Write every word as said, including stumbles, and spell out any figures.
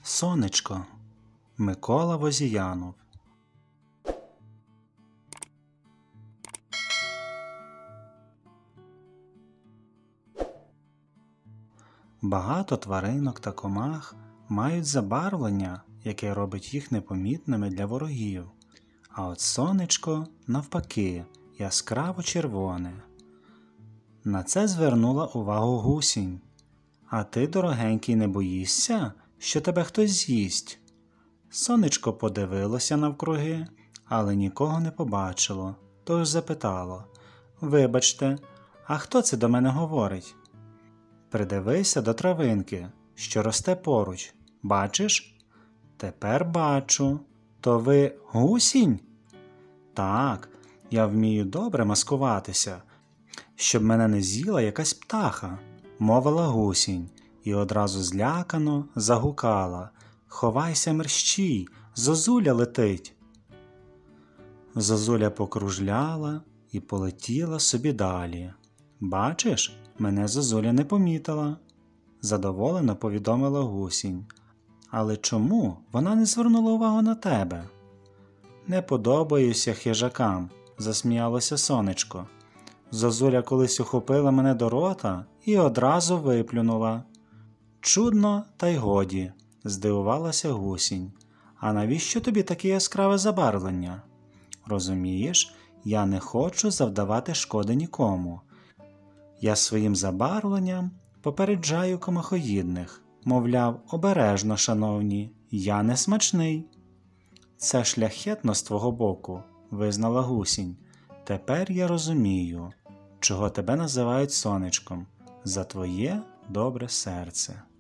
Сонечко. Микола Возіянов. Багато тваринок та комах мають забарвлення, яке робить їх непомітними для ворогів. А от сонечко, навпаки, яскраво червоне. На це звернула увагу гусінь. «А ти, дорогенький, не боїшся, що тебе хтось з'їсть?» Сонечко подивилося навкруги, але нікого не побачило, тож запитало: «Вибачте, а хто це до мене говорить?» «Придивися до травинки, що росте поруч. Бачиш?» «Тепер бачу. То ви гусінь?» «Так, я вмію добре маскуватися, щоб мене не з'їла якась птаха», – мовила гусінь і одразу злякано загукала: «Ховайся, мерщій, зозуля летить!» Зозуля покружляла і полетіла собі далі. «Бачиш, мене зозуля не помітила», – задоволено повідомила гусінь. «Але чому вона не звернула увагу на тебе?» «Не подобаюся хижакам», – засміялося сонечко. «Зозуля колись ухопила мене до рота і одразу виплюнула». «Чудно, та й годі», – здивувалася гусінь. «А навіщо тобі таке яскраве забарвлення?» «Розумієш, я не хочу завдавати шкоди нікому. Я своїм забарвленням попереджаю комахоїдних. Мовляв, обережно, шановні, я не смачний». «Це шляхетно з твого боку», – визнала гусінь. «Тепер я розумію, чого тебе називають сонечком. За твоє добре серце».